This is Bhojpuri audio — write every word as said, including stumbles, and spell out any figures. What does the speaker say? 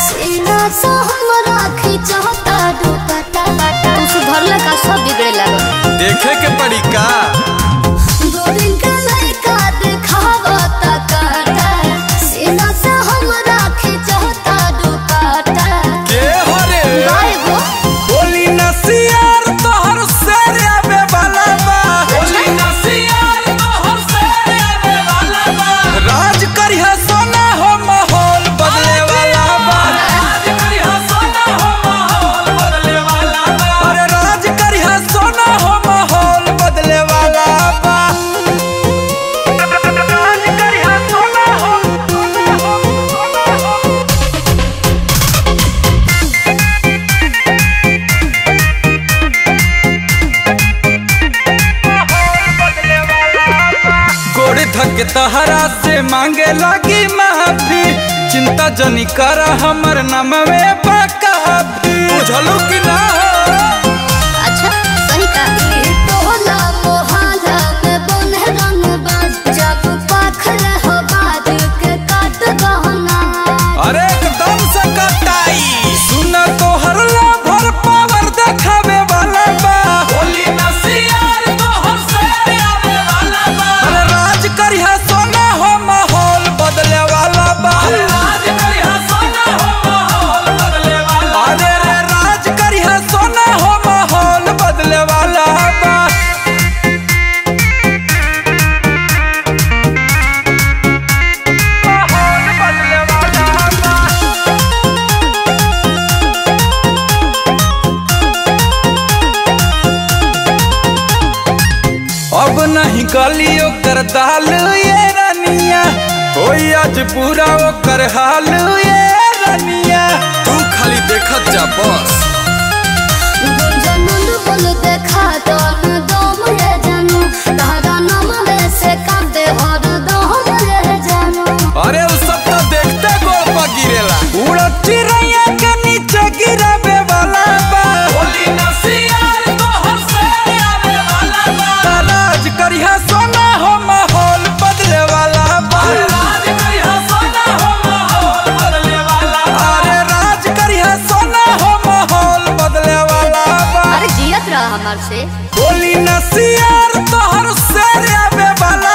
सीना से हमरा खिंचता दुपट्टा तू सुधर लगा सब बिगड़े लागल देखे के पड़ी का दो दिन के लइका दिखावता काटा सीना से हमरा खिंचता दुपट्टा के हरे गाय गो बोली नसियार तोहर शेर आवे वाला बा बोली नसियार तोहर शेर आवे वाला बा राज करिहा सोना हो माहौल बदले वाला बा राज करिहा सोना हो माहौल बदले वाला बा अरे राज करिहा सोना हो माहौल बदले वाला बा राज करिहा सोना हो सोना हो सोना हो गोड़ धक तहरा से मांगे लगी माफी चिंता जनी कर हमर नमवे बकाफी बुझलू कि ना अच्छा सही कहा टोला मोहल्ला में बने रंग बाज जब पाखर हो बाज के काट गहना अरे एकदम से कटाई सुन तोहर लाभर पावर देखावे वाला बा होली नसियार तोहर से आवे वाला बा अरे राज करिहा सोना हो माहौल बदले वाला बा राज करिहा सोना हो माहौल बदले वाला अरे रे राज करिहा सोना हो माहौल बदले वाला बा माहौल बदले वाला बा अब नहीं गलियो कर दाल ये रनिया होई आज पूरा ओकर हाल ये रनिया तू खाली देखत जा बस गुंजन बोल देखा तो न दम रे जानू तारा नाम में से कांदे हर दम रे जानू अरे उ सब तो देखते गोड़ पर गिरेला उड़त चिड़ैया के नीचे गिरावे वाला बा होली नसियार तोहर से आवे वाला बा राज करिहा सोना हो माहौल बदले वाला बा राज करिहा सोना हो माहौल बदले वाला अरे राज करिहा सोना हो माहौल बदले वाला बा अरे जियत रहा हमार से होली नसियार तोहर से आवे वाला